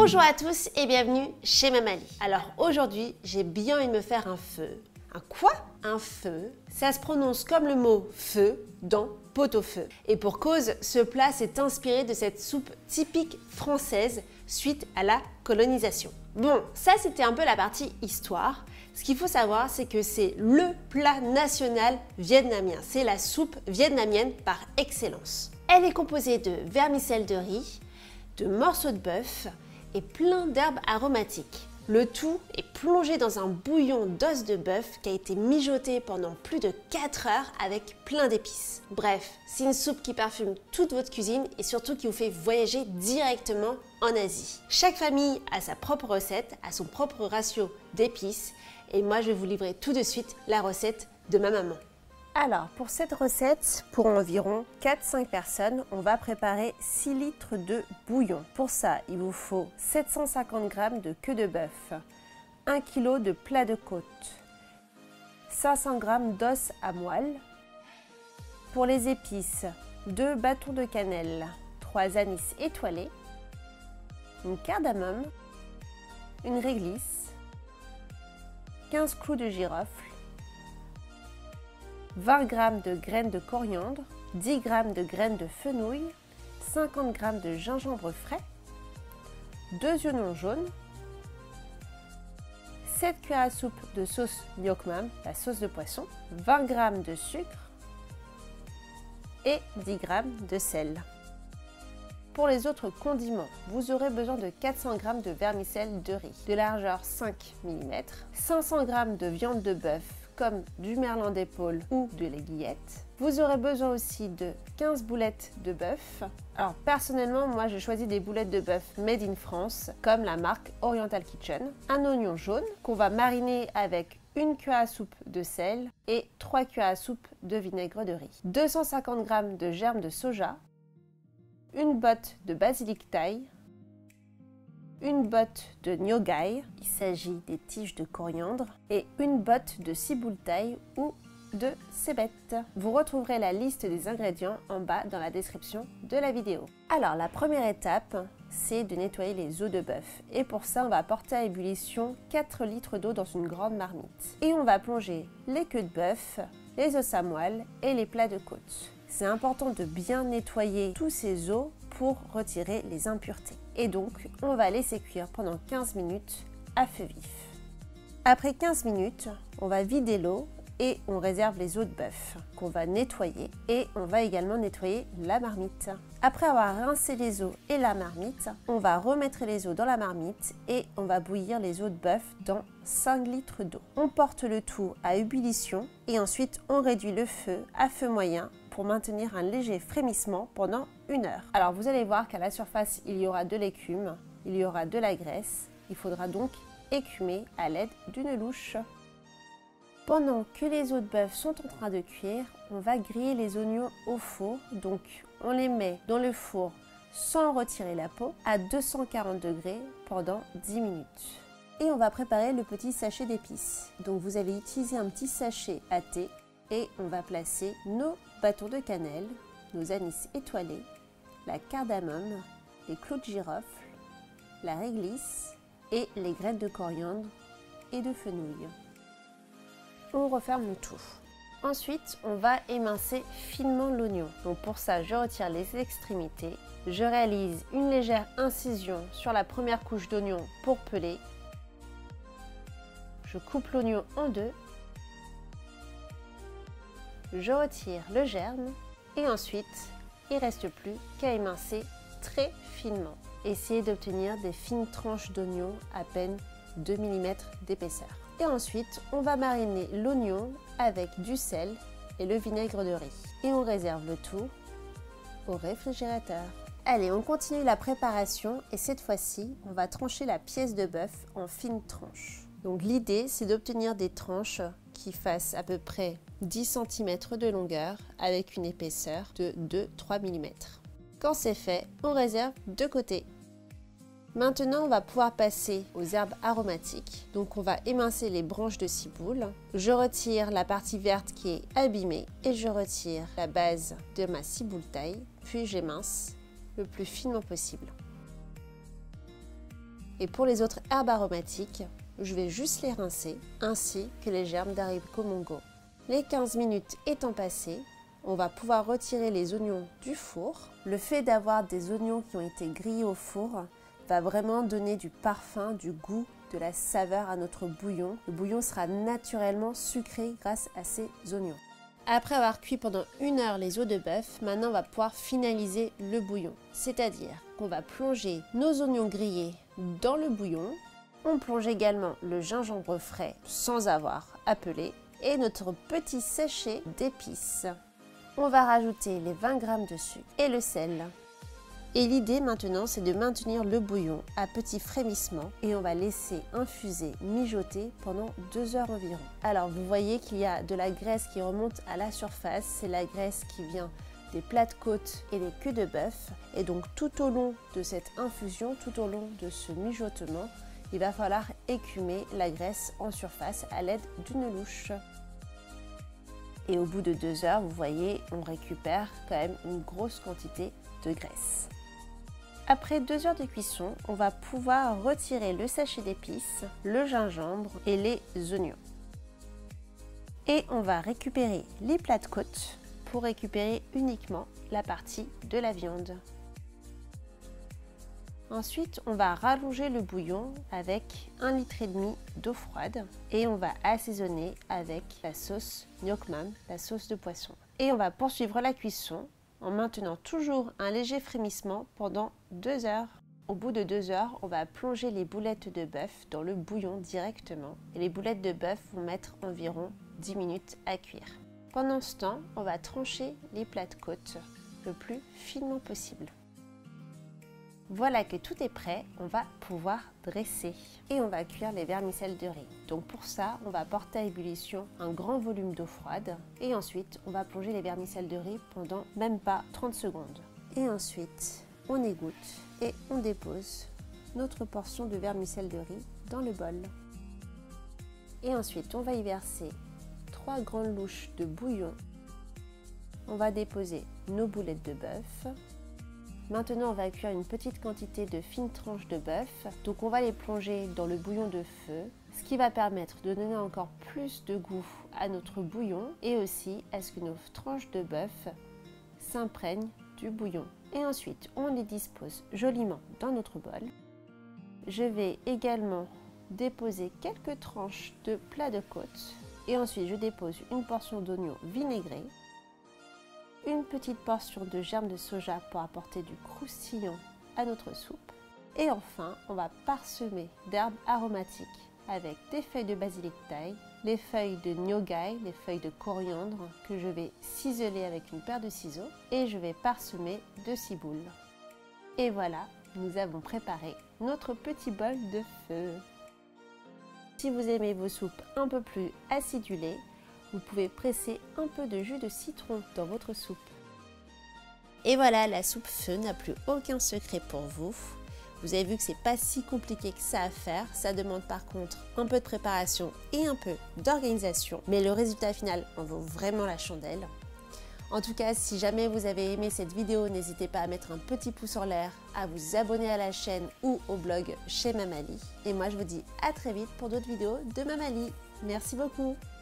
Bonjour à tous et bienvenue chez Mamali. Alors aujourd'hui, j'ai bien envie de me faire un feu. Un quoi? Un feu. Ça se prononce comme le mot feu dans pot-au-feu. Et pour cause, ce plat s'est inspiré de cette soupe typique française suite à la colonisation. Bon, ça c'était un peu la partie histoire. Ce qu'il faut savoir, c'est que c'est le plat national vietnamien. C'est la soupe vietnamienne par excellence. Elle est composée de vermicelle de riz, de morceaux de bœuf et plein d'herbes aromatiques. Le tout est plongé dans un bouillon d'os de bœuf qui a été mijoté pendant plus de 4 heures avec plein d'épices. Bref, c'est une soupe qui parfume toute votre cuisine et surtout qui vous fait voyager directement en Asie. Chaque famille a sa propre recette, a son propre ratio d'épices et moi je vais vous livrer tout de suite la recette de ma maman. Alors, pour cette recette, pour environ 4-5 personnes, on va préparer 6 litres de bouillon. Pour ça, il vous faut 750 g de queue de bœuf, 1 kg de plat de côte, 500 g d'os à moelle. Pour les épices, 2 bâtons de cannelle, 3 anis étoilés, une cardamome, une réglisse, 15 clous de girofle, 20 g de graines de coriandre, 10 g de graines de fenouil, 50 g de gingembre frais, 2 oignons jaunes, 7 cuillères à soupe de sauce Ngoc Mam, la sauce de poisson, 20 g de sucre et 10 g de sel. Pour les autres condiments, vous aurez besoin de 400 g de vermicelle de riz, de largeur 5 mm, 500 g de viande de bœuf, comme du merlan d'épaule ou de l'aiguillette. Vous aurez besoin aussi de 15 boulettes de bœuf. Alors personnellement, moi j'ai choisi des boulettes de bœuf made in France, comme la marque Oriental Kitchen. Un oignon jaune qu'on va mariner avec une cuillère à soupe de sel et 3 cuillères à soupe de vinaigre de riz. 250 g de germes de soja, une botte de basilic thaï, une botte de Ngoc gai, il s'agit des tiges de coriandre, et une botte de ciboule thaï ou de cébette. Vous retrouverez la liste des ingrédients en bas dans la description de la vidéo. Alors la première étape, c'est de nettoyer les os de bœuf. Et pour ça, on va porter à ébullition 4 litres d'eau dans une grande marmite. Et on va plonger les queues de bœuf, les os à moelle et les plats de côte. C'est important de bien nettoyer tous ces os pour retirer les impuretés. Et donc, on va laisser cuire pendant 15 minutes à feu vif. Après 15 minutes, on va vider l'eau et on réserve les os de bœuf qu'on va nettoyer et on va également nettoyer la marmite. Après avoir rincé les os et la marmite, on va remettre les os dans la marmite et on va bouillir les os de bœuf dans 5 litres d'eau. On porte le tout à ébullition et ensuite on réduit le feu à feu moyen pour maintenir un léger frémissement pendant 1 heure. Alors vous allez voir qu'à la surface il y aura de l'écume, il y aura de la graisse, il faudra donc écumer à l'aide d'une louche. Pendant que les os de bœuf sont en train de cuire, on va griller les oignons au four. Donc on les met dans le four sans retirer la peau à 240 degrés pendant 10 minutes. Et on va préparer le petit sachet d'épices. Donc vous allez utiliser un petit sachet à thé et on va placer nos bâtons de cannelle, nos anis étoilés, la cardamome, les clous de girofle, la réglisse et les graines de coriandre et de fenouil. On referme le tout. Ensuite, on va émincer finement l'oignon. Donc pour ça, je retire les extrémités. Je réalise une légère incision sur la première couche d'oignon pour peler. Je coupe l'oignon en deux. Je retire le germe et ensuite, il ne reste plus qu'à émincer très finement. Essayez d'obtenir des fines tranches d'oignon à peine 2 mm d'épaisseur. Et ensuite, on va mariner l'oignon avec du sel et le vinaigre de riz. Et on réserve le tout au réfrigérateur. Allez, on continue la préparation et cette fois-ci, on va trancher la pièce de bœuf en fines tranches. Donc l'idée, c'est d'obtenir des tranches qui fassent à peu près 10 cm de longueur avec une épaisseur de 2-3 mm. Quand c'est fait, on réserve de côté. Maintenant, on va pouvoir passer aux herbes aromatiques. Donc, on va émincer les branches de ciboule. Je retire la partie verte qui est abîmée et je retire la base de ma ciboule thaï. Puis, j'émince le plus finement possible. Et pour les autres herbes aromatiques, je vais juste les rincer, ainsi que les germes d'haricots mongo. Les 15 minutes étant passées, on va pouvoir retirer les oignons du four. Le fait d'avoir des oignons qui ont été grillés au four va vraiment donner du parfum, du goût, de la saveur à notre bouillon. Le bouillon sera naturellement sucré grâce à ces oignons. Après avoir cuit pendant 1 heure les os de bœuf, maintenant on va pouvoir finaliser le bouillon. C'est-à-dire qu'on va plonger nos oignons grillés dans le bouillon. On plonge également le gingembre frais sans avoir à peler et notre petit sachet d'épices. On va rajouter les 20 g de sucre et le sel. Et l'idée maintenant, c'est de maintenir le bouillon à petit frémissement et on va laisser infuser, mijoter pendant 2 heures environ. Alors vous voyez qu'il y a de la graisse qui remonte à la surface, c'est la graisse qui vient des plats de côte et des queues de bœuf. Et donc tout au long de cette infusion, tout au long de ce mijotement, il va falloir écumer la graisse en surface à l'aide d'une louche. Et au bout de 2 heures, vous voyez, on récupère quand même une grosse quantité de graisse. Après 2 heures de cuisson, on va pouvoir retirer le sachet d'épices, le gingembre et les oignons. Et on va récupérer les plats de côte pour récupérer uniquement la partie de la viande. Ensuite, on va rallonger le bouillon avec 1,5 litre d'eau froide et on va assaisonner avec la sauce gnoc mam, la sauce de poisson. Et on va poursuivre la cuisson en maintenant toujours un léger frémissement pendant 2 heures. Au bout de 2 heures, on va plonger les boulettes de bœuf dans le bouillon directement. Et les boulettes de bœuf vont mettre environ 10 minutes à cuire. Pendant ce temps, on va trancher les plats de côte le plus finement possible. Voilà que tout est prêt, on va pouvoir dresser et on va cuire les vermicelles de riz. Donc pour ça, on va porter à ébullition un grand volume d'eau froide et ensuite on va plonger les vermicelles de riz pendant même pas 30 secondes. Et ensuite, on égoutte et on dépose notre portion de vermicelles de riz dans le bol. Et ensuite, on va y verser 3 grandes louches de bouillon. On va déposer nos boulettes de bœuf. Maintenant, on va cuire une petite quantité de fines tranches de bœuf. Donc, on va les plonger dans le bouillon de feu, ce qui va permettre de donner encore plus de goût à notre bouillon et aussi à ce que nos tranches de bœuf s'imprègnent du bouillon. Et ensuite, on les dispose joliment dans notre bol. Je vais également déposer quelques tranches de plat de côte et ensuite, je dépose une portion d'oignon vinaigré, une petite portion de germes de soja pour apporter du croustillant à notre soupe. Et enfin, on va parsemer d'herbes aromatiques avec des feuilles de basilic thaï, les feuilles de nyogai, les feuilles de coriandre que je vais ciseler avec une paire de ciseaux et je vais parsemer de ciboule. Et voilà, nous avons préparé notre petit bol de feu. Si vous aimez vos soupes un peu plus acidulées, vous pouvez presser un peu de jus de citron dans votre soupe. Et voilà, la soupe feu n'a plus aucun secret pour vous. Vous avez vu que c'est pas si compliqué que ça à faire. Ça demande par contre un peu de préparation et un peu d'organisation. Mais le résultat final en vaut vraiment la chandelle. En tout cas, si jamais vous avez aimé cette vidéo, n'hésitez pas à mettre un petit pouce en l'air, à vous abonner à la chaîne ou au blog chez Mamali. Et moi, je vous dis à très vite pour d'autres vidéos de Mamali. Merci beaucoup.